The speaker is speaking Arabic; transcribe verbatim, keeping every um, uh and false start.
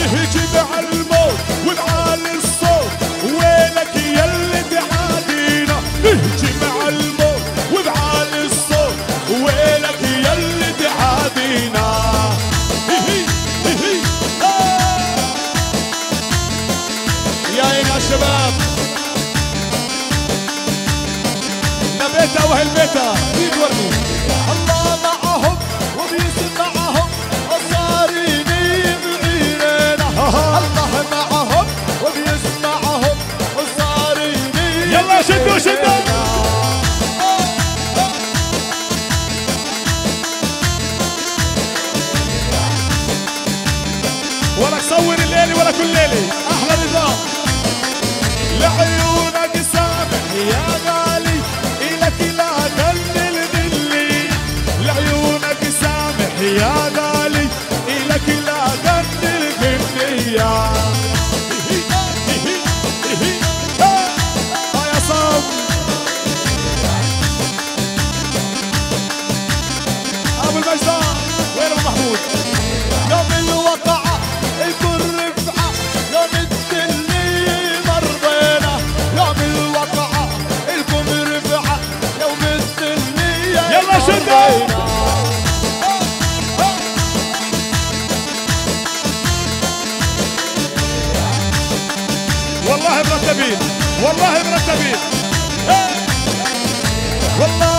تهجي مع الموت والعالي الصوت ويلك يلي تعادينا تهجي مع الموت وبعالي الصوت ويلك يلي تعادينا يا عيني يا شباب لبيتها وهالبيتها مين ورني الله معهم وبيسمعهم صاريني بعينينا الله معهم وبيسمعهم صاريني يلا شدوا شدوا ولا تصور الليلة ولا كل ليلة أحلى نظام لعيونك سامح يا غالي إلك لا دلل دلي لعيونك سامح يا غالي إلك لا دلل دلي يا يا صوم أبو المجدان وين أبو محمود يوم الوقعة الكل رفعة يوم الدلي مرضينا يوم الوقعة الكل رفعة يوم الدلي يلا شدوا والله مرتبين والله مرتبين والله